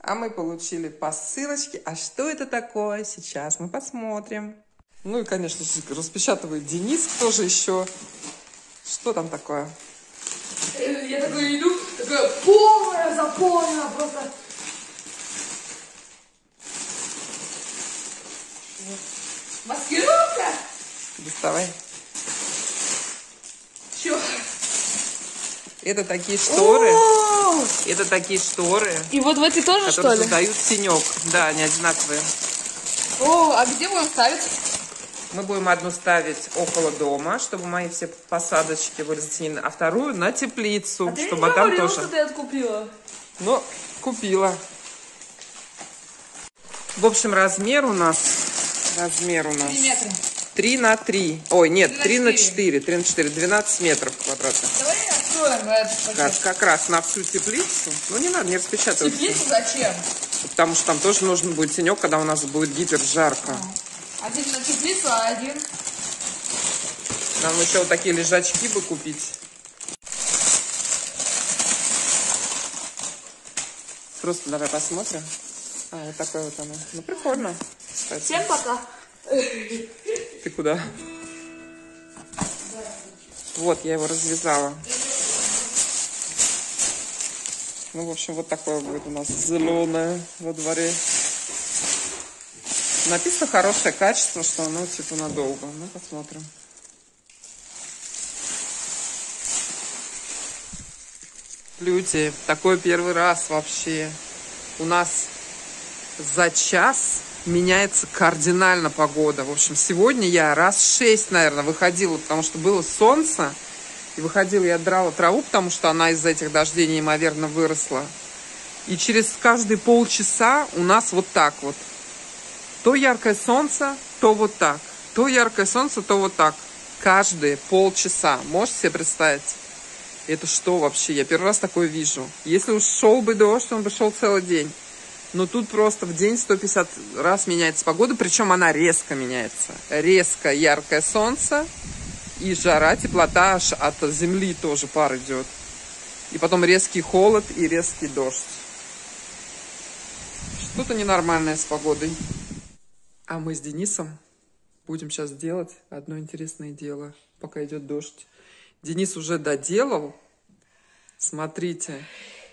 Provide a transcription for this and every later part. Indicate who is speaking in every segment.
Speaker 1: А мы получили посылочки. А что это такое? Сейчас мы посмотрим. Ну и, конечно, распечатывает Денис. Кто же еще? Что там такое?
Speaker 2: Я такой иду, такая полная, заполнена просто. Маскировка?
Speaker 1: Доставай.
Speaker 2: Чё?
Speaker 1: Это такие шторы.
Speaker 2: О!
Speaker 1: Это такие шторы,
Speaker 2: И вот в эти тоже, что
Speaker 1: которые
Speaker 2: ли?
Speaker 1: создают тенек. Да, они одинаковые.
Speaker 2: О, а где будем ставить?
Speaker 1: Мы будем одну ставить около дома, чтобы мои все посадочки были затенены, а вторую на теплицу,
Speaker 2: А ты
Speaker 1: чтобы
Speaker 2: не
Speaker 1: там
Speaker 2: говорила,
Speaker 1: тоже.
Speaker 2: что ты откупила?
Speaker 1: Ну, купила. В общем, размер у нас
Speaker 2: 3 метра.
Speaker 1: 3 на 3. Ой, нет, 3 на
Speaker 2: 4.
Speaker 1: 4. 3 на 4. 12 метров квадратных.
Speaker 2: Давай откроем этот пакет.
Speaker 1: Как раз на всю теплицу. Ну, не надо, не распечатывать.
Speaker 2: Теплицу зачем?
Speaker 1: Потому что там тоже нужен будет тенек, когда у нас будет гипер жарко.
Speaker 2: Один на теплицу, а один...
Speaker 1: Нам еще вот такие лежачки бы купить. Просто давай посмотрим. А, вот такое вот оно. Ну, прикольно, кстати.
Speaker 2: Всем пока.
Speaker 1: Ты куда? Вот, я его развязала. Ну, в общем, вот такое будет у нас зеленое во дворе. Написано хорошее качество, что оно типа надолго. Ну, посмотрим. Люди, такой первый раз вообще. У нас за час меняется кардинально погода. В общем, сегодня я раз 6, наверное, выходила, потому что было солнце. И выходила, я драла траву, потому что она из-за этих дождей неимоверно выросла. И через каждые полчаса у нас вот так вот. То яркое солнце, то вот так. То яркое солнце, то вот так. Каждые полчаса. Можете себе представить? Это что вообще? Я первый раз такое вижу. Если уж шел бы дождь, он бы шел целый день. Но тут просто в день 150 раз меняется погода, причем она резко меняется. Резко яркое солнце и жара, теплота, аж от земли тоже пар идет. И потом резкий холод и резкий дождь. Что-то ненормальное с погодой. А мы с Денисом будем сейчас делать одно интересное дело, пока идет дождь. Денис уже доделал. Смотрите.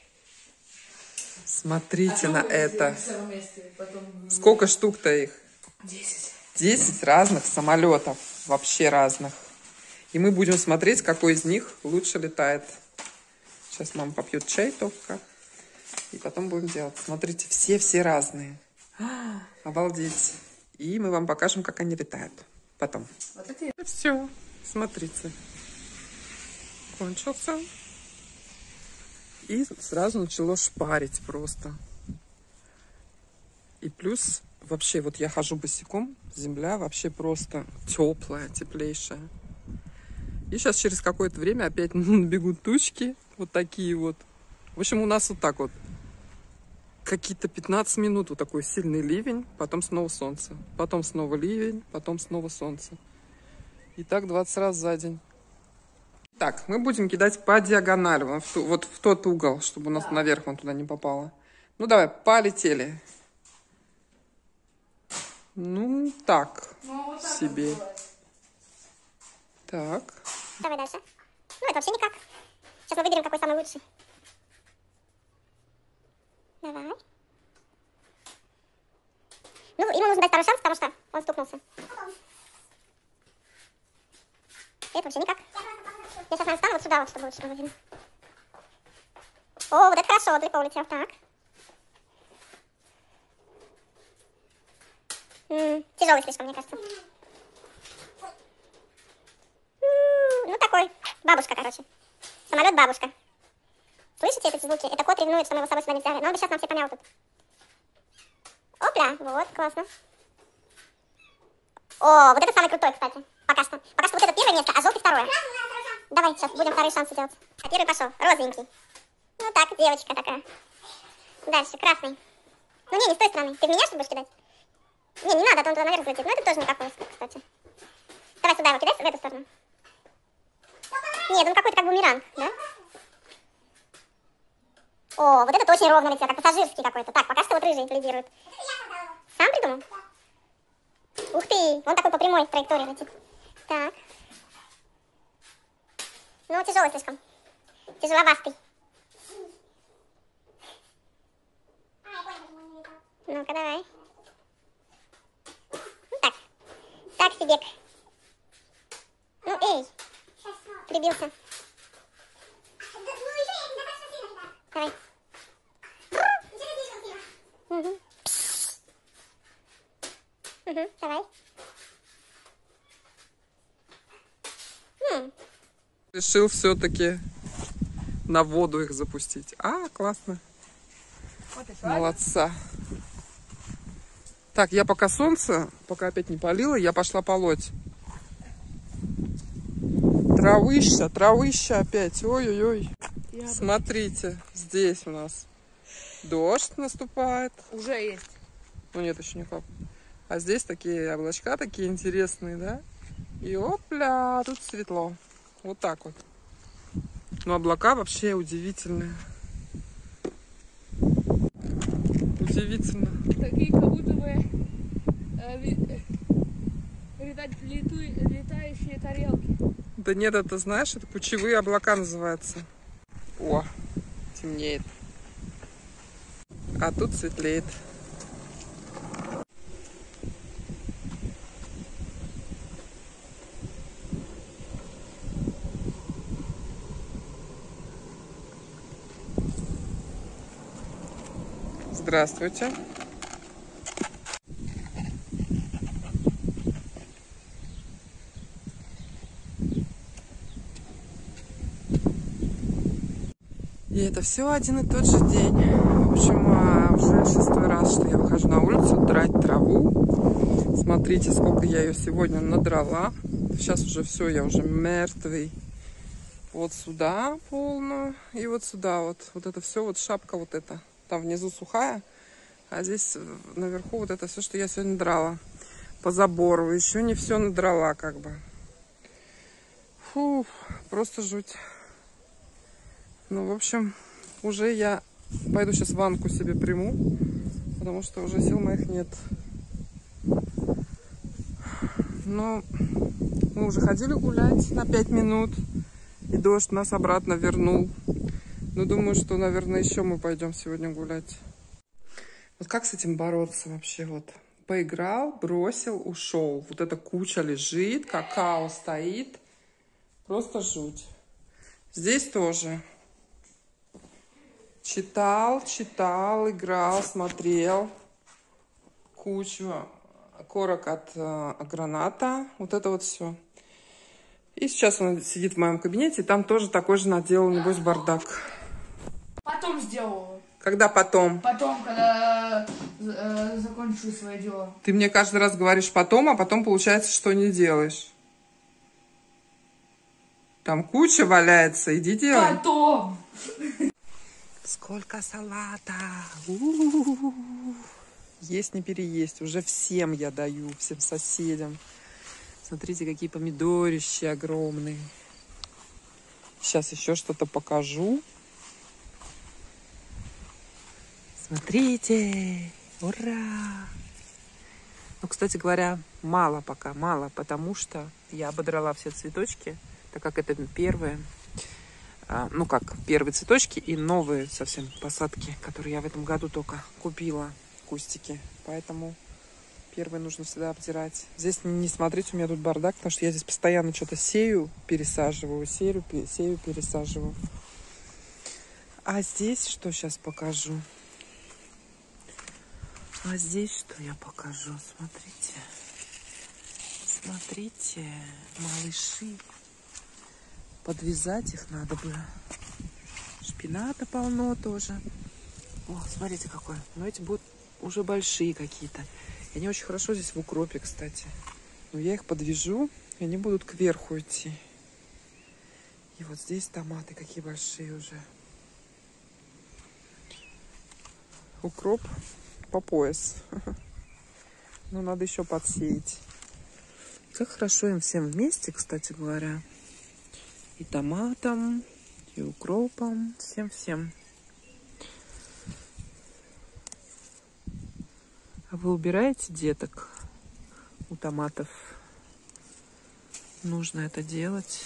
Speaker 1: Смотрите на это. Сколько штук-то их?
Speaker 2: 10.
Speaker 1: 10 разных самолетов. Вообще разных. И мы будем смотреть, какой из них лучше летает. Сейчас мама попьет чай только. И потом будем делать. Смотрите, все разные. Обалдеть. И мы вам покажем, как они летают. Потом.
Speaker 2: Вот эти.
Speaker 1: Все. Смотрите. Кончился. И сразу начало шпарить просто. И плюс, вообще, вот я хожу босиком, земля вообще просто теплая, теплейшая. И сейчас через какое-то время опять бегут тучки, вот такие вот. В общем, у нас вот так вот. Какие-то 15 минут вот такой сильный ливень, потом снова солнце. Потом снова ливень, потом снова солнце. И так 20 раз за день. Так, мы будем кидать по диагонали, вот в тот угол, чтобы у нас наверх он туда не попало. Ну, давай, полетели. Ну, так,
Speaker 2: Вот так
Speaker 1: себе.
Speaker 2: вот.
Speaker 1: Так.
Speaker 3: Давай дальше. Ну, это вообще никак. Сейчас мы выберем, какой самый лучший. Давай. Ну, ему нужно дать второй шанс, потому что он стукнулся. Это вообще никак. Я сейчас, наверное, стану вот сюда, вот, чтобы лучше было видно. О, вот это хорошо, далеко улетел. Так. Тяжелый слишком, мне кажется. Ну, такой. Бабушка, короче. Самолет-бабушка. Слышите эти звуки? Это кот ревнует, что мы его с собой сюда не взяли. Но он бы сейчас нам все помял тут. Опля, вот, классно. О, вот это самый крутой, кстати. Пока что. Пока что вот это первое место, а желтый второе. Давай, сейчас будем вторые шансы делать. А первый пошел, розовенький. Ну так, девочка такая. Дальше, красный. Ну не с той стороны. Ты в меня, что будешь кидать? Не надо, а то он туда наверх залетит. Ну это тоже никакой, кстати. Давай сюда его кидай, в эту сторону. Нет, он какой-то как бумеранг, да? О, вот этот очень ровный цвет, как пассажирский какой-то. Так, пока что вот рыжий лидирует. Сам придумал? Ух ты, он такой по прямой траектории летит. Так. Ну, тяжелый слишком. Тяжеловастый. Ну-ка, давай. Ну так. Так, Фибек. Ну, эй. Прибился. Давай. Угу. Угу, давай.
Speaker 1: Решил все-таки на воду их запустить. А, классно.
Speaker 2: Вот и
Speaker 1: Молодца. Так, я пока солнце, пока опять не палило, я пошла полоть. Травыща, травыща опять. Ой-ой-ой. Смотрите, здесь у нас дождь наступает.
Speaker 2: Уже есть.
Speaker 1: Ну нет, еще никак. А здесь такие облачка такие интересные, да? И опля, тут светло. Вот так вот. Но облака вообще удивительные. Удивительно.
Speaker 2: Такие как будто бы летающие тарелки.
Speaker 1: Да нет, это знаешь, это кучевые облака называются. О, темнеет. А тут светлеет. Здравствуйте. И это все один и тот же день. В общем, уже 6-й раз, что я выхожу на улицу драть траву. Смотрите, сколько я ее сегодня надрала. Сейчас уже все, я уже мертвый. Вот сюда полную. И вот сюда вот. Вот это все, вот шапка вот эта. Там внизу сухая. А здесь наверху вот это все, что я сегодня драла. По забору. Еще не все надрала как бы. Фу, просто жуть. Ну, в общем, уже я пойду сейчас ванку себе приму, потому что уже сил моих нет. Но мы уже ходили гулять на 5 минут, и дождь нас обратно вернул. Но думаю, что, наверное, еще мы пойдем сегодня гулять. Вот как с этим бороться вообще? Вот поиграл, бросил, ушел. Вот эта куча лежит, какао стоит. Просто жуть. Здесь тоже. Читал, играл, смотрел. Кучу корок от граната. Вот это вот все. И сейчас он сидит в моем кабинете, и там тоже такой же наделал, небось, бардак.
Speaker 2: Потом сделаю.
Speaker 1: Когда потом?
Speaker 2: Потом, когда закончу свое дело.
Speaker 1: Ты мне каждый раз говоришь потом, а потом получается, что не делаешь. Там куча валяется, иди делай.
Speaker 2: Потом.
Speaker 1: Сколько салата! Есть не переесть. Уже всем я даю, всем соседям. Смотрите, какие помидорищи огромные. Сейчас еще что-то покажу. Смотрите! Ура! Ну, кстати говоря, мало пока, мало, потому что я ободрала все цветочки, так как это первые. Ну как, первые цветочки и новые совсем посадки, которые я в этом году только купила, кустики. Поэтому первые нужно всегда обдирать. Здесь не смотрите, у меня тут бардак, потому что я здесь постоянно что-то сею, пересаживаю, сею, пересаживаю. А здесь что сейчас покажу? А здесь что я покажу? Смотрите. Смотрите, малыши. Подвязать их надо бы. Шпината полно тоже. О, смотрите какой. Но эти будут уже большие какие-то. И они очень хорошо здесь в укропе, кстати. Но я их подвяжу, и они будут кверху идти. И вот здесь томаты какие большие уже. Укроп по пояс. Но надо еще подсеять. Как хорошо им всем вместе, кстати говоря. И томатом, и укропом. Всем-всем. А вы убираете деток у томатов? Нужно это делать.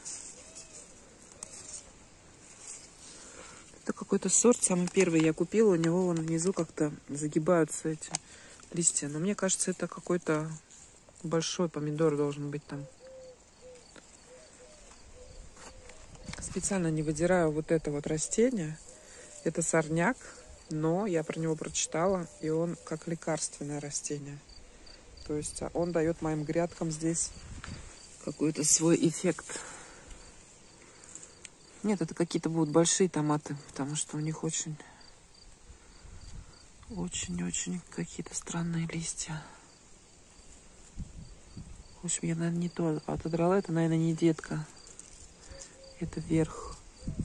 Speaker 1: Это какой-то сорт, самый первый я купила. У него вон внизу как-то загибаются эти листья. Но мне кажется, это какой-то большой помидор должен быть там. Специально не выдираю вот это вот растение. Это сорняк, но я про него прочитала, и он как лекарственное растение. То есть он дает моим грядкам здесь какой-то свой эффект. Нет, это какие-то будут большие томаты, потому что у них очень какие-то странные листья. В общем, я, наверное, не то отодрала. Это, наверное, не детка. Это верх.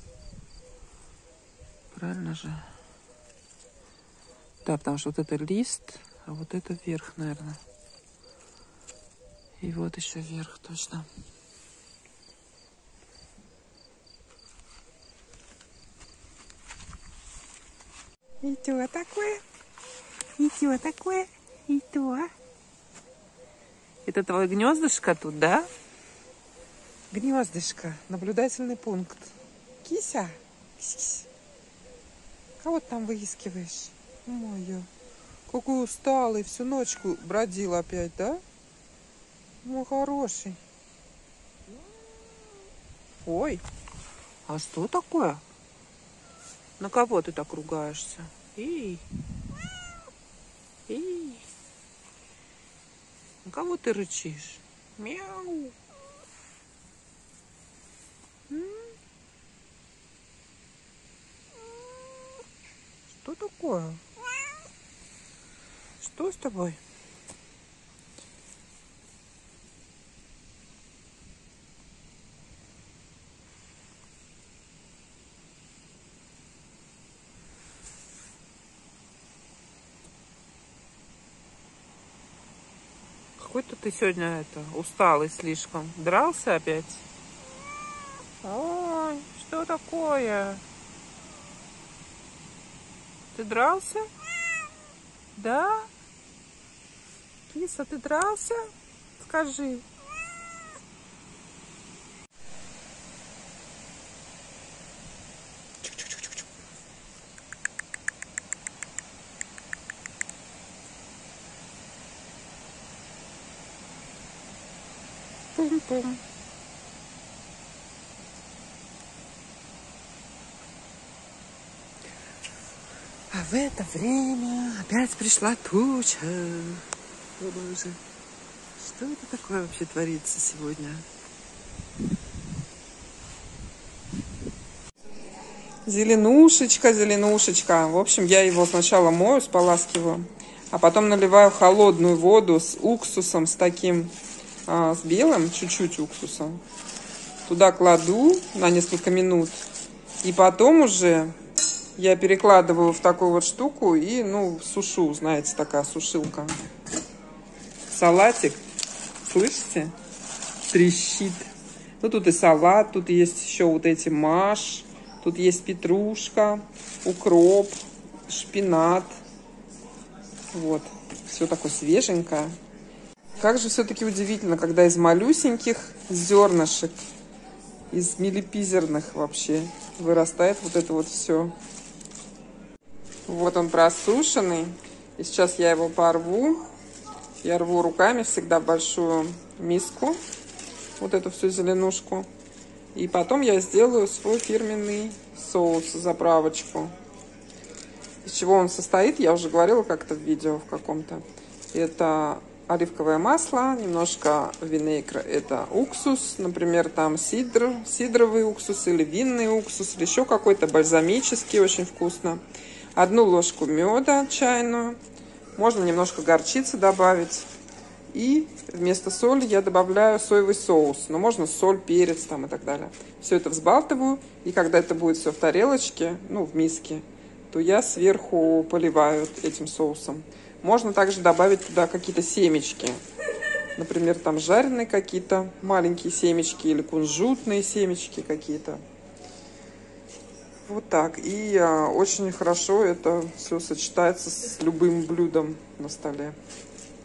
Speaker 1: Правильно же? Да, потому что вот это лист, а вот это верх, наверное. И вот еще верх, точно. И то такое? И то такое? И то? Это твое гнездышко тут, да? Гнездышко. Наблюдательный пункт. Кися? Кись-кись. Кого ты там выискиваешь? Моё. Какой усталый. Всю ночку бродил опять, да? Мой хороший. Ой. А что такое? На кого ты так ругаешься? Эй. Эй. На кого ты рычишь? Мяу. Что такое? Что с тобой? Какой-то ты сегодня усталый слишком. Дрался опять? Ой, что такое? Ты дрался? Да? Киса, ты дрался? Скажи. Пум-пум. А в это время опять пришла туча. О, боже. Что это такое вообще творится сегодня? Зеленушечка, зеленушечка. В общем, я его сначала мою, споласкиваю, а потом наливаю холодную воду с уксусом, с таким, с белым, чуть-чуть уксуса. Туда кладу на несколько минут. И потом уже я перекладываю в такую вот штуку и, сушу, знаете, такая сушилка. Салатик, слышите? Трещит. Ну, тут и салат, тут есть еще вот эти маш, тут есть петрушка, укроп, шпинат. Вот, все такое свеженькое. Как же все-таки удивительно, когда из малюсеньких зернышек, из милипизерных вообще, вырастает вот это вот все. Вот он просушенный. И сейчас я его порву. Я рву руками всегда в большую миску. Вот эту всю зеленушку. И потом я сделаю свой фирменный соус, заправочку. Из чего он состоит, я уже говорила как-то в видео в каком-то. Это оливковое масло, немножко винегра, это уксус, например, там сидровый уксус или винный уксус, или еще какой-то бальзамический, очень вкусно. 1 ложку меда чайную, можно немножко горчицы добавить. И вместо соли я добавляю соевый соус, но можно соль, перец там и так далее. Все это взбалтываю, и когда это будет все в тарелочке, в миске, то я сверху поливаю этим соусом. Можно также добавить туда какие-то семечки. Например, там жареные какие-то маленькие семечки или кунжутные семечки какие-то. Вот так. И очень хорошо это все сочетается с любым блюдом на столе.